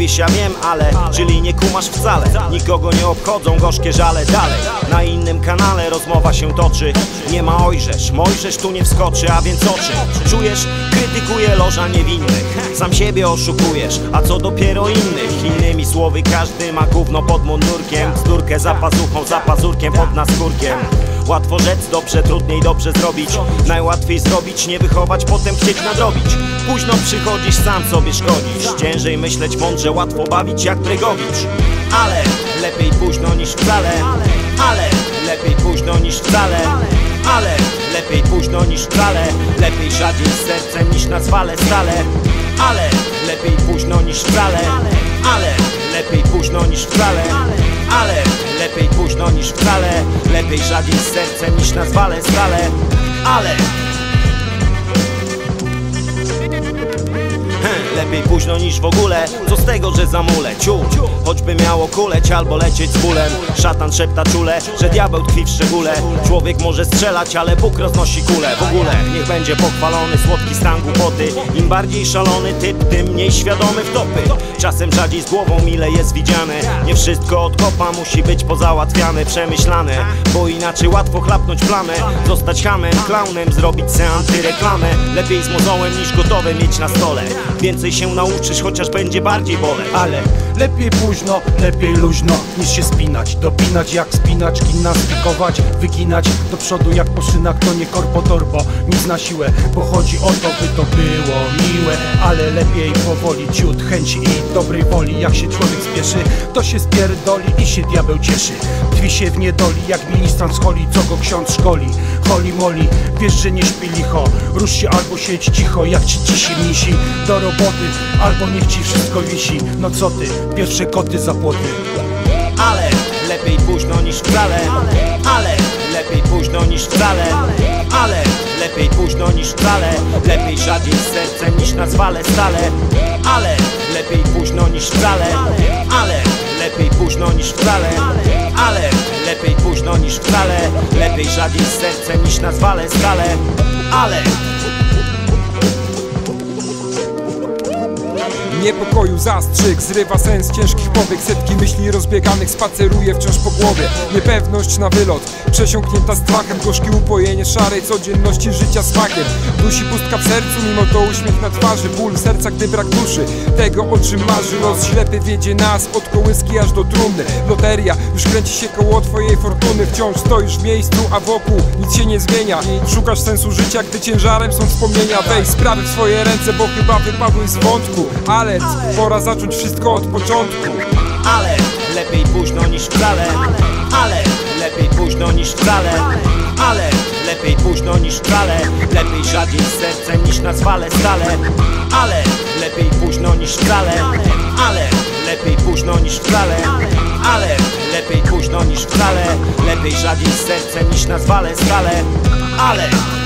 Mówisz ja wiem, ale czyli nie kumasz wcale. Nikogo nie obchodzą gorzkie żale. Dalej na innym kanale rozmowa się toczy. Nie ma ojrzesz, Mojżesz tu nie wskoczy. A więc oczy czujesz? Krytykuje loża niewinnych. Sam siebie oszukujesz, a co dopiero innych. Innymi słowy każdy ma gówno pod mundurkiem. Bzdurkę za pazuchą, za pazurkiem pod naskórkiem. Łatwo rzec dobrze, trudniej dobrze zrobić. Najłatwiej zrobić, nie wychować, potem chcieć nadrobić. Późno przychodzisz, sam sobie szkodzisz. Ciężej myśleć mądrze, łatwo bawić jak Bregowicz. Ale lepiej późno niż wcale. Ale lepiej późno niż wcale. Ale lepiej późno niż wcale. Lepiej rzadziej z sercem niż na zwale stale. Ale lepiej późno niż wcale. Ale lepiej późno niż wcale. Ale lepiej późno niż wcale. Lepiej rzadziej z sercem niż na zwale stale. Ale lepiej późno niż w ogóle. Co z tego, że zamulę ciul, choćby miało kuleć albo lecieć z bólem. Szatan szepta czule, że diabeł tkwi w szczególe. Człowiek może strzelać, ale Bóg roznosi kulę. W ogóle niech będzie pochwalony słodki stan głupoty. Im bardziej szalony typ, tym mniej świadomy wtopy. Czasem rzadziej z głową, mile jest widziane. Nie wszystko od kopa musi być pozałatwiane, przemyślane, bo inaczej łatwo chlapnąć plamę. Zostać hamem, klaunem, zrobić se antyreklamę. Lepiej z mozołem niż gotowe mieć na stole. Więcej się nauczysz, chociaż będzie bardziej boleć. Ale lepiej późno, lepiej luźno niż się spinać. Dopinać jak spinacz, gimnastykować, wyginać do przodu jak po szynach. To nie korpo torbo, nic na siłę, bo chodzi o to, by to było miłe. Ale lepiej powoli, ciut chęci i dobrej woli. Jak się człowiek spieszy, to się spierdoli i się diabeł cieszy. Tkwi się w niedoli jak ministrant z holi, co go ksiądz szkoli. Holi moli, wiesz, że nie śpi licho. Rusz się albo siedź cicho, jak ci cisi misi. Do roboty, albo niech ci wszystko wisi. No co ty, pierwsze koty za płoty. Ale lepiej późno niż wcale. Ale lepiej późno niż wcale. Ale lepiej późno niż wcale. Lepiej rzadziej z sercem niż na zwale stale. Ale lepiej późno niż wcale. Ale lepiej późno niż wcale. Ale lepiej późno niż wcale. Lepiej rzadziej z sercem niż na zwale stale. Ale Niepokoju zastrzyk zrywa sens ciężkich powiek. Setki myśli rozbieganych spaceruje wciąż po głowie. Niepewność na wylot, przesiąknięta strachem. Gorzkie upojenie szarej codzienności życia smakiem. Dusi pustka w sercu, mimo to uśmiech na twarzy. Ból serca, gdy brak duszy tego, o czym marzy. Los ślepy wiedzie nas od kołyski aż do trumny. Loteria, już kręci się koło twojej fortuny. Wciąż stoisz w miejscu, a wokół nic się nie zmienia. Szukasz sensu życia, gdy ciężarem są wspomnienia. Weź sprawy w swoje ręce, bo chyba wypadłeś z wątku. Ale pora zacząć wszystko od początku. Ale lepiej późno niż wcale. Ale lepiej późno niż wcale. Ale lepiej późno niż wcale. Lepiej rzadziej z sercem niż na zwale stale. Ale lepiej późno niż wcale. Ale lepiej późno niż wcale. Ale lepiej późno niż wcale. Lepiej rzadziej z sercem niż na zwale stale. Ale